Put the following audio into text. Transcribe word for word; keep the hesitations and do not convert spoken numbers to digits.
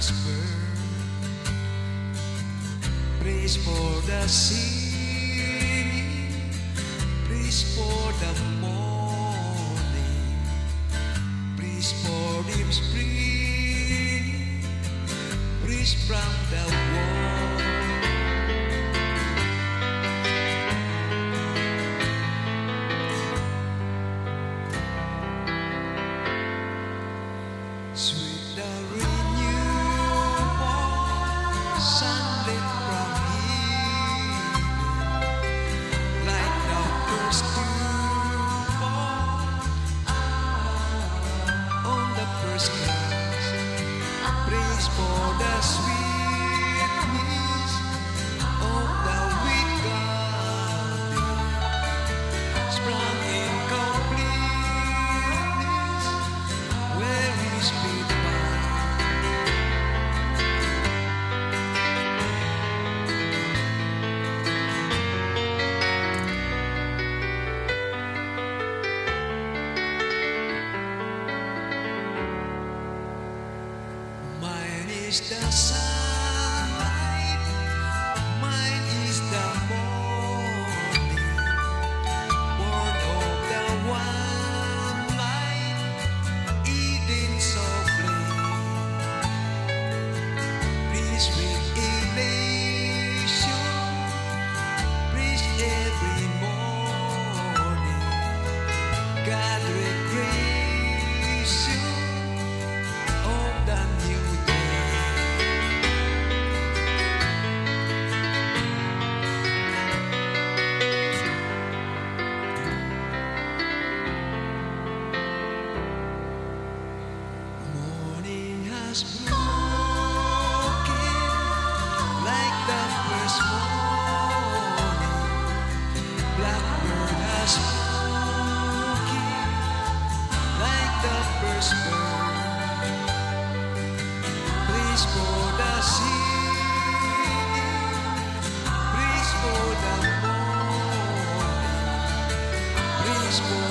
first bird. Praise for the singing, praise for the morning, praise for him spring, praise from the wall. Sweet the renewal, sunlit from heaven, like the first dewfall on the first grass. Praise for the sweetness of the wheat garden, sprung in completeness where his feet found. Mine is the sunlight, mine is the morning, born of the one light, Eden so flame. Please with elation, praise every morning, God recreation of the new day. Morning has broken like the first morning. Blackbird has spoken like the first bird. Praise for the singing, praise for the morning, praise for